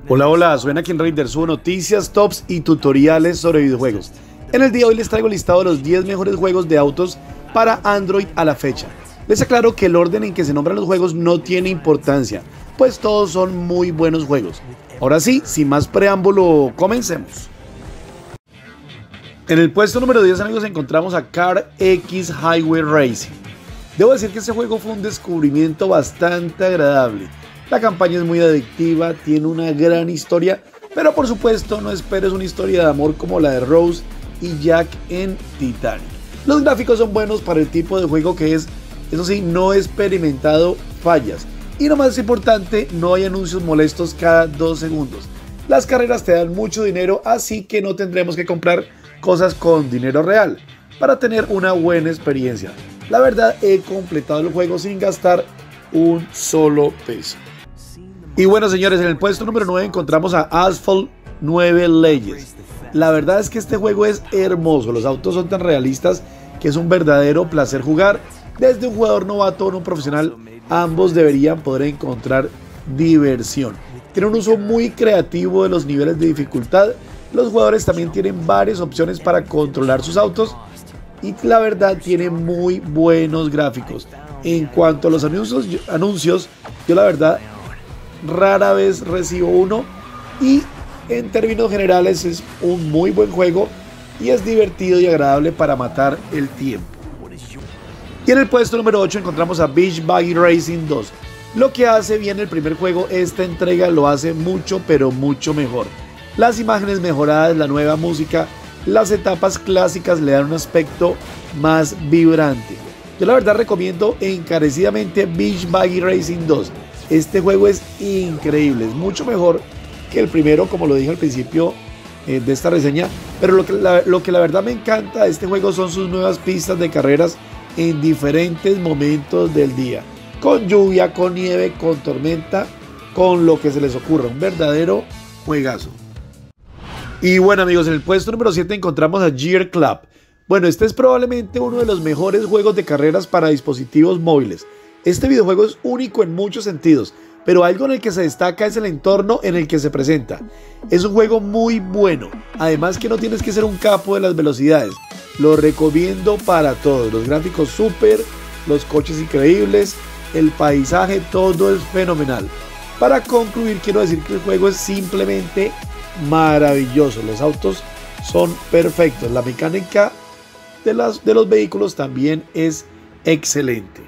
Hola, hola, soy Anakin Raider, subo noticias, tops y tutoriales sobre videojuegos. En el día de hoy les traigo el listado de los 10 mejores juegos de autos para Android a la fecha. Les aclaro que el orden en que se nombran los juegos no tiene importancia, pues todos son muy buenos juegos. Ahora sí, sin más preámbulo, comencemos. En el puesto número 10, amigos, encontramos a Car X Highway Racing. Debo decir que este juego fue un descubrimiento bastante agradable. La campaña es muy adictiva, tiene una gran historia, pero por supuesto no esperes una historia de amor como la de Rose y Jack en Titanic. Los gráficos son buenos para el tipo de juego que es, eso sí, no he experimentado fallas. Y lo más importante, no hay anuncios molestos cada 2 segundos. Las carreras te dan mucho dinero, así que no tendremos que comprar cosas con dinero real para tener una buena experiencia. La verdad, he completado el juego sin gastar un solo peso. Y bueno, señores, en el puesto número 9 encontramos a Asphalt 9 Legends. La verdad es que este juego es hermoso, los autos son tan realistas que es un verdadero placer jugar. Desde un jugador novato a un profesional, ambos deberían poder encontrar diversión. Tiene un uso muy creativo de los niveles de dificultad. Los jugadores también tienen varias opciones para controlar sus autos y la verdad tiene muy buenos gráficos. En cuanto a los anuncios, yo la verdad rara vez recibo uno y en términos generales es un muy buen juego y es divertido y agradable para matar el tiempo. Y en el puesto número 8 encontramos a Beach Buggy Racing 2. Lo que hace bien el primer juego, esta entrega lo hace mucho pero mucho mejor. Las imágenes mejoradas, la nueva música, las etapas clásicas le dan un aspecto más vibrante. Yo la verdad recomiendo encarecidamente Beach Buggy Racing 2. Este juego es increíble, es mucho mejor que el primero, como lo dije al principio de esta reseña, pero lo que la verdad me encanta de este juego son sus nuevas pistas de carreras en diferentes momentos del día, con lluvia, con nieve, con tormenta, con lo que se les ocurra, un verdadero juegazo. Y bueno, amigos, en el puesto número 7 encontramos a Gear Club. Bueno, este es probablemente uno de los mejores juegos de carreras para dispositivos móviles. Este videojuego es único en muchos sentidos, pero algo en el que se destaca es el entorno en el que se presenta. Es un juego muy bueno, además que no tienes que ser un capo de las velocidades. Lo recomiendo para todos, los gráficos súper, los coches increíbles, el paisaje, todo es fenomenal. Para concluir, quiero decir que el juego es simplemente maravilloso, los autos son perfectos, la mecánica de los vehículos también es excelente.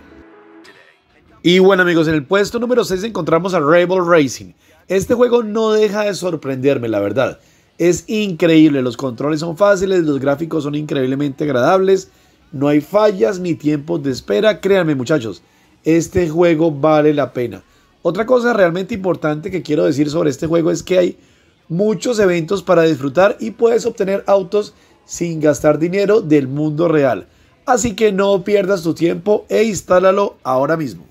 Y bueno, amigos, en el puesto número 6 encontramos a Rebel Racing. Este juego no deja de sorprenderme, la verdad. Es increíble, los controles son fáciles, los gráficos son increíblemente agradables, no hay fallas ni tiempos de espera. Créanme, muchachos, este juego vale la pena. Otra cosa realmente importante que quiero decir sobre este juego es que hay muchos eventos para disfrutar y puedes obtener autos sin gastar dinero del mundo real. Así que no pierdas tu tiempo e instálalo ahora mismo.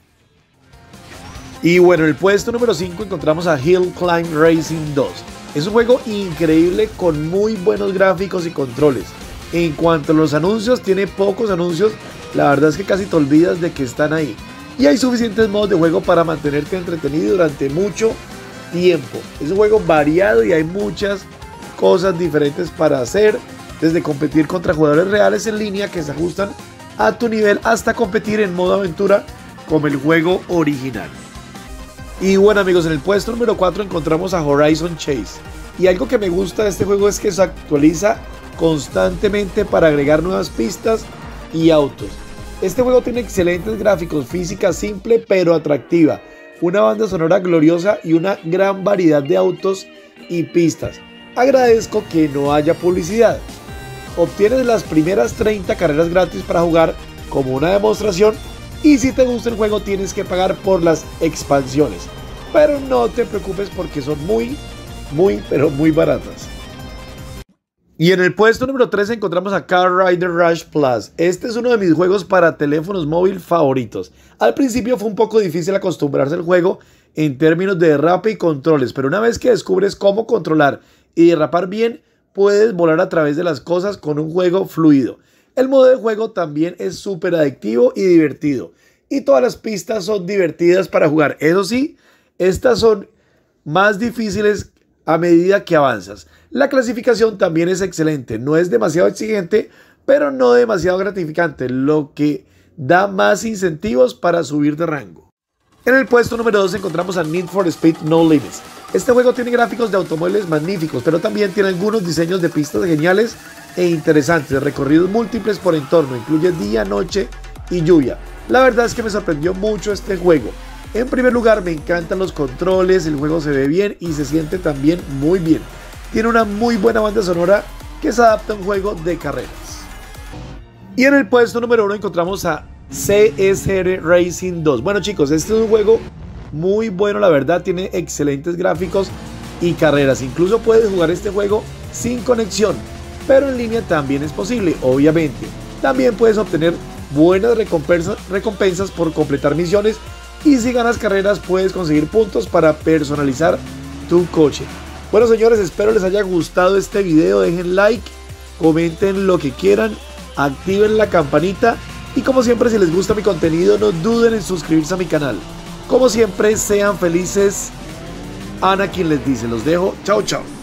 Y bueno, en el puesto número 5 encontramos a Hill Climb Racing 2. Es un juego increíble con muy buenos gráficos y controles. En cuanto a los anuncios, tiene pocos anuncios. La verdad es que casi te olvidas de que están ahí. Y hay suficientes modos de juego para mantenerte entretenido durante mucho tiempo. Es un juego variado y hay muchas cosas diferentes para hacer. Desde competir contra jugadores reales en línea que se ajustan a tu nivel hasta competir en modo aventura como el juego original. Y bueno, amigos, en el puesto número 4 encontramos a Horizon Chase. Y algo que me gusta de este juego es que se actualiza constantemente para agregar nuevas pistas y autos. Este juego tiene excelentes gráficos, física simple pero atractiva, una banda sonora gloriosa y una gran variedad de autos y pistas. Agradezco que no haya publicidad. Obtienes las primeras 30 carreras gratis para jugar como una demostración. Y si te gusta el juego tienes que pagar por las expansiones, pero no te preocupes porque son pero muy baratas. Y en el puesto número 3 encontramos a Car Rider Rush Plus. Este es uno de mis juegos para teléfonos móviles favoritos. Al principio fue un poco difícil acostumbrarse al juego en términos de derrape y controles, pero una vez que descubres cómo controlar y derrapar bien, puedes volar a través de las cosas con un juego fluido. El modo de juego también es súper adictivo y divertido. Y todas las pistas son divertidas para jugar. Eso sí, estas son más difíciles a medida que avanzas. La clasificación también es excelente, no es demasiado exigente, pero no demasiado gratificante, lo que da más incentivos para subir de rango. En el puesto número 2 encontramos a Need for Speed No Limits. Este juego tiene gráficos de automóviles magníficos, pero también tiene algunos diseños de pistas geniales e interesantes, recorridos múltiples por entorno, incluye día, noche y lluvia. La verdad es que me sorprendió mucho este juego. En primer lugar, me encantan los controles, el juego se ve bien y se siente también muy bien. Tiene una muy buena banda sonora que se adapta a un juego de carreras. Y en el puesto número 1 encontramos a CSR Racing 2. Bueno chicos, este es un juego muy bueno, la verdad, tiene excelentes gráficos y carreras. Incluso puedes jugar este juego sin conexión, pero en línea también es posible, obviamente. También puedes obtener buenas recompensas por completar misiones y si ganas carreras puedes conseguir puntos para personalizar tu coche. Bueno señores, espero les haya gustado este video, dejen like, comenten lo que quieran, activen la campanita y como siempre, si les gusta mi contenido no duden en suscribirse a mi canal. Como siempre, sean felices. Ana quien les dice, los dejo, chao chao.